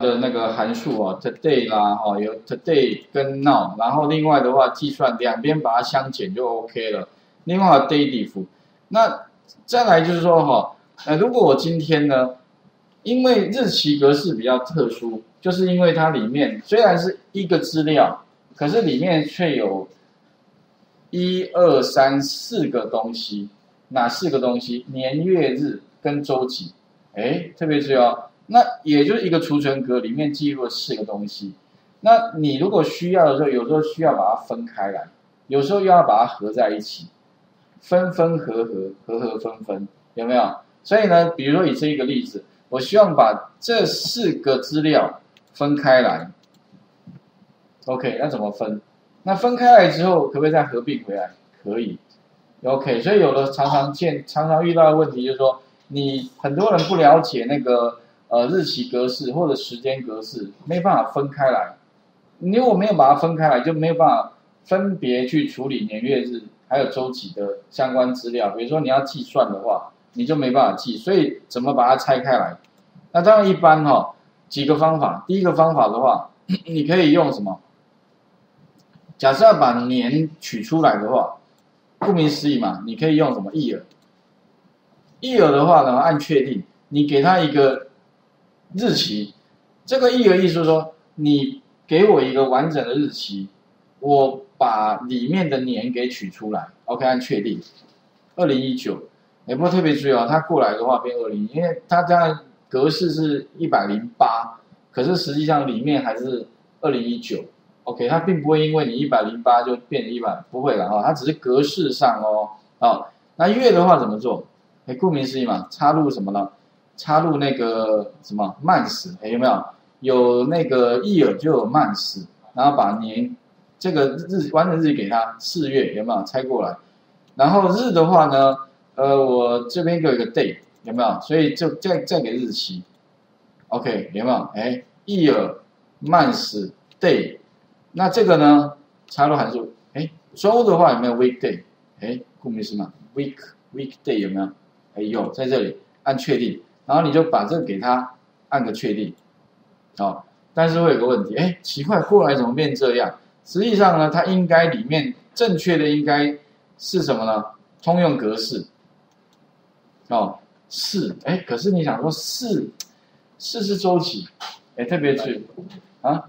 的那个函数哦 ，today 啦，哈，有 today 跟 now， 然后另外的话计算两边把它相减就 OK 了。另外有 dative， 那再来就是说哈，如果我今天呢，因为日期格式比较特殊，就是因为它里面虽然是一个资料，可是里面却有1、2、3、4个东西，哪4个东西？年月日跟周几，特别注意哦。那也就是一个储存格里面记录了4个东西。那你如果需要的时候，有时候需要把它分开来，有时候又要把它合在一起，分分合合，合合分分，有没有？所以呢，比如说以这一个例子，我希望把这4个资料分开来。OK， 那怎么分？那分开来之后，可不可以再合并回来？可以。OK， 所以有的常常遇到的问题就是说，你很多人不了解那个日期格式或者时间格式，没办法分开来。你如果没有把它分开来，就没有办法分别去处理年月日还有周期的相关资料。比如说你要计算的话，你就没办法记。所以怎么把它拆开来？那当然一般几个方法。第一个方法的话，你可以用什么？假设要把年取出来的话，顾名思义嘛，你可以用什么 year。year 的话呢，按确定，你给它一个日期。这个 year 意思是说，你给我一个完整的日期，我把里面的年给取出来。OK， 按确定。2019，不过特别注意哦，它过来的话变20，因为它这样格式是108，可是实际上里面还是2019。OK， 它并不会因为你108就变成100，不会了哈，它只是格式上哦。那月的话怎么做？顾名思义嘛，插入什么呢？插入那个什么 months， 有没有？有那个 year 就有 months， 然后把年这个完整日期给它4月，有没有？拆过来。然后日的话呢，我这边就有一个 day， 有没有？所以就再给日期。OK， 有没有？year months day。那这个呢，插入函数，周的话有没有 weekday？ 顾名思义嘛 ，weekday 有没有？有，在这里按确定，然后你就把这个给它按个确定，但是会有个问题，奇怪，过来怎么变这样？实际上呢，它应该里面正确的应该是什么呢？通用格式，4，可是你想说4是周期，特别注意啊。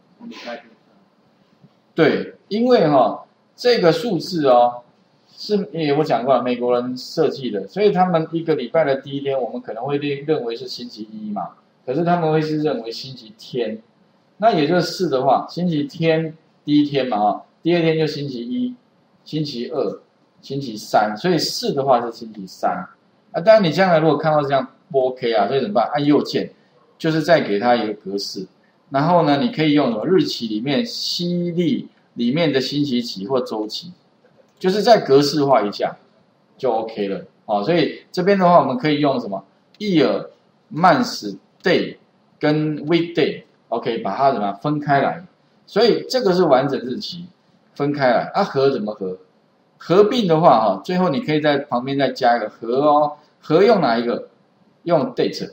对，因为这个数字是我讲过了，美国人设计的，所以他们一个礼拜的第一天，我们可能会认为是星期1嘛，可是他们会是认为星期天，那也就是4的话，星期天第一天嘛第二天就星期1、星期2、星期3，所以4的话是星期3当然你将来如果看到这样不 OK 啊，所以怎么办？按右键，就是再给它一个格式。然后呢，你可以用什么日期里面西历里面的星期几或周期，就是再格式化一下就 OK 了所以这边的话，我们可以用什么 year、month、day 跟 weekday OK， 把它怎么样分开来。所以这个是完整日期分开来合怎么合？合并的话最后你可以在旁边再加一个合合用哪一个？用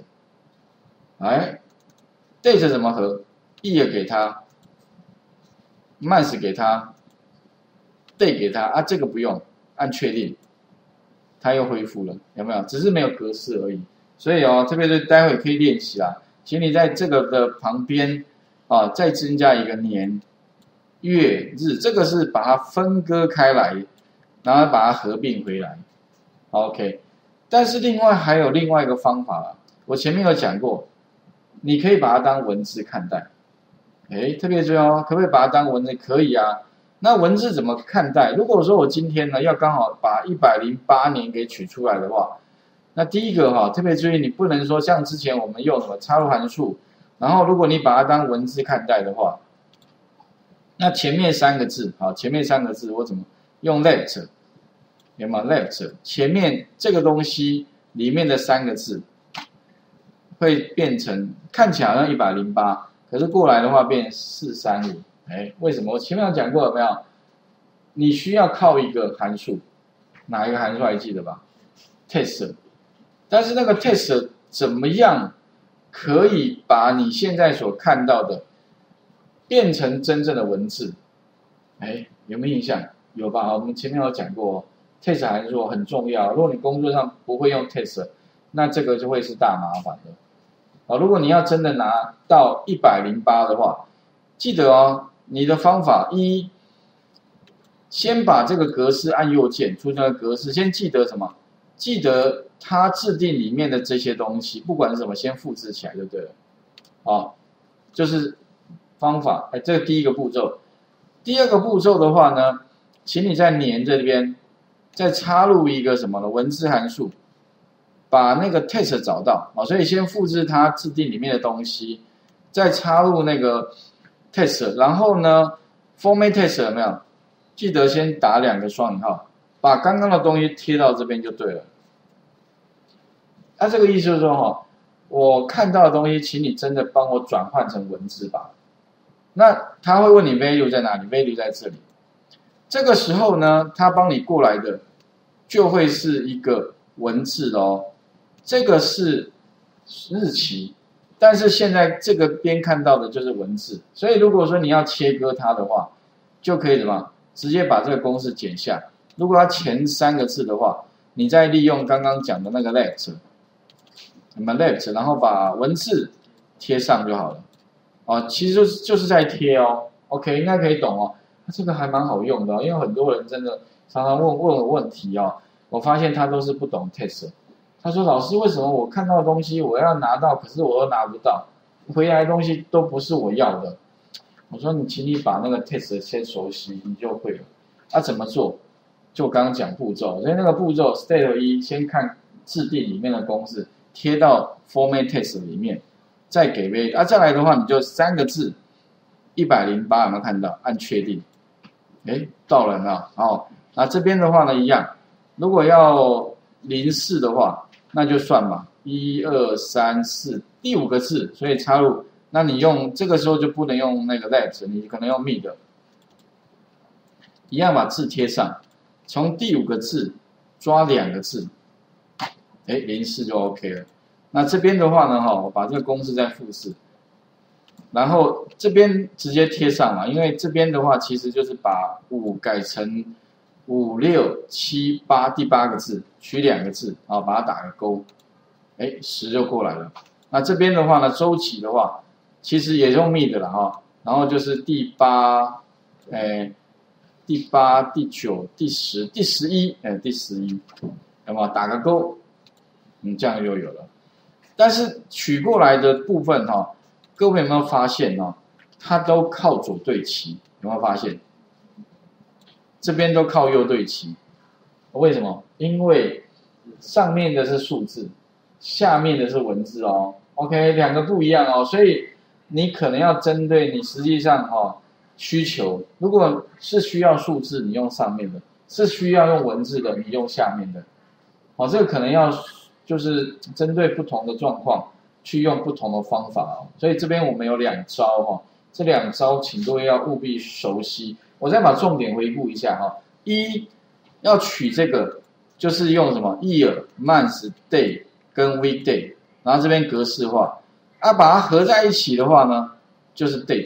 date。date 怎么合 ？year 给它 ，month 给它 ，day 给它这个不用，按确定，它又恢复了，有没有？只是没有格式而已。所以特别是待会可以练习啦，请你在这个的旁边再增加一个年、月、日，这个是把它分割开来，然后把它合并回来。OK， 但是另外还有另外一个方法啦，我前面有讲过。你可以把它当文字看待，特别注意可不可以把它当文字？可以啊。那文字怎么看待？如果说我今天呢要刚好把108年给取出来的话，那第一个特别注意，你不能说像之前我们用什么插入函数，然后如果你把它当文字看待的话，那前面3个字前面3个字我怎么用 left？ 有没有 left？ 前面这个东西里面的3个字。会变成看起来好像108，可是过来的话变435，为什么？我前面有讲过有没有？你需要靠一个函数，哪一个函数还记得吧 ？test， 但是那个 test 怎么样可以把你现在所看到的变成真正的文字。哎，有没有印象？有吧？我们前面有讲过，text 函数很重要。如果你工作上不会用 text，那这个就会是大麻烦的。如果你要真的拿到108的话，记得哦，你的方法一，先把这个格式按右键出现的格式，先记得什么？记得它制定里面的这些东西，不管是什么，先复制起来就对了。就是方法。这个第一个步骤。第二个步骤的话呢，请你在年这边再插入一个什么呢？文字函数，把那个 text 找到。所以先复制它制定里面的东西，再插入那个 text， 然后呢 format text 有没有？记得先打2个双引号，把刚刚的东西贴到这边就对了。这个意思就是说我看到的东西，请你真的帮我转换成文字吧。那他会问你 value 在哪里 ？value 在这里。这个时候呢，他帮你过来的就会是一个文字咯。这个是日期，但是现在这个边看到的就是文字。所以如果说你要切割它的话，就可以什么？直接把这个公式剪下。如果它前3个字的话，你再利用刚刚讲的那个 left， 然后把文字贴上就好了。其实就是在贴哦 ，OK， 应该可以懂哦。这个还蛮好用的，因为很多人真的常常问我问题我发现他都是不懂 text。他说：“老师，为什么我看到的东西我要拿到，可是我又拿不到，回来的东西都不是我要的？”我说：“请你把那个 text 先熟悉，你就会了。怎么做？就刚刚讲步骤，所以那个步骤 Step 1，先看制定里面的公式，贴到 format text 里面。”再给 value，再来的话，你就3个字，108有没有看到？按确定，到了呢。那这边的话呢，一样，如果要04的话，那就算吧，1、2、3、4，第5个字，所以插入。那你用这个时候就不能用那个 left， 你可能用 mid， 一样把字贴上，从第5个字抓2个字，04就 OK 了。那这边的话呢，我把这个公式再复制，然后这边直接贴上嘛，因为这边的话其实就是把5改成5、6、7、8，第8个字取2个字，把它打个勾，10就过来了。那这边的话呢，周期的话，其实也用 mid 了然后就是第8、第8、第9、第10、第11，第11，有没有打个勾？这样就有了。但是取过来的部分各位有没有发现它都靠左对齐？有没有发现？这边都靠右对齐，为什么？因为上面的是数字，下面的是文字OK， 2个不一样所以你可能要针对你实际上需求，如果是需要数字，你用上面的；是需要用文字的，你用下面的。这个可能要。就是针对不同的状况去用不同的方法所以这边我们有2招这2招请各位要务必熟悉。我再把重点回顾一下一要取这个就是用什么 year、month、day 跟 weekday， 然后这边格式化把它合在一起的话呢，就是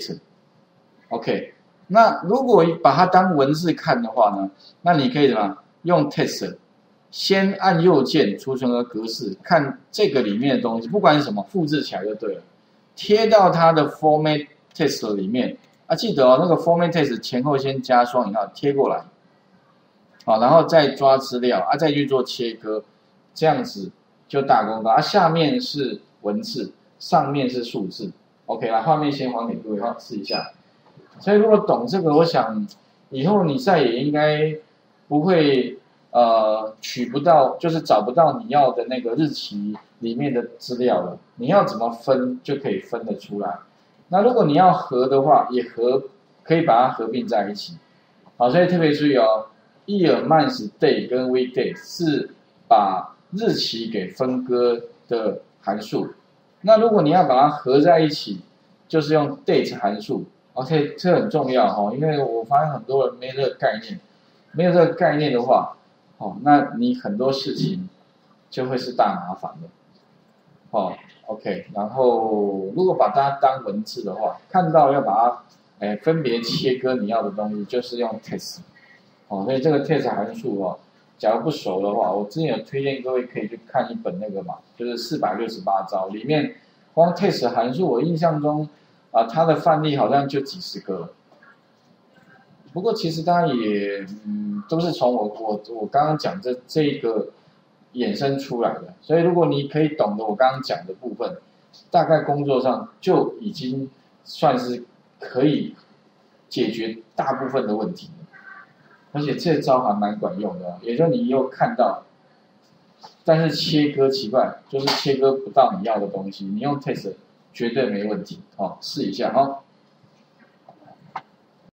date。OK， 那如果把它当文字看的话呢，那你可以什么用 text。先按右键储存个格式，看这个里面的东西，不管是什么，复制起来就对了，贴到它的 format text 里面记得那个 format text 前后先加双引号贴过来，然后再抓资料再去做切割，这样子就大功告下面是文字，上面是数字 ，OK 啦，画面先还给各位试一下。所以如果懂这个，我想以后你再也应该不会。取不到，就是找不到你要的那个日期里面的资料了。你要怎么分就可以分得出来。那如果你要合的话，也可以把它合并在一起。所以特别注意year、month、day 跟 weekday 是把日期给分割的函数。那如果你要把它合在一起，就是用 date 函数。OK， 这很重要因为我发现很多人没这个概念，没有这个概念的话。那你很多事情就会是大麻烦的 OK，然后如果把它当文字的话，看到要把它分别切割你要的东西，就是用 test。哦，所以这个 test 函数哦，假如不熟的话，我之前有推荐各位可以去看一本那个嘛，就是468招，里面光 test 函数，我印象中它的范例好像就几十个。不过其实它也都是从我刚刚讲这一个衍生出来的，所以如果你可以懂得我刚刚讲的部分，大概工作上就已经算是可以解决大部分的问题了。而且这招还蛮管用的，也就是你有看到，但是切割奇怪，就是切割不到你要的东西，你用 test 绝对没问题，试一下哈。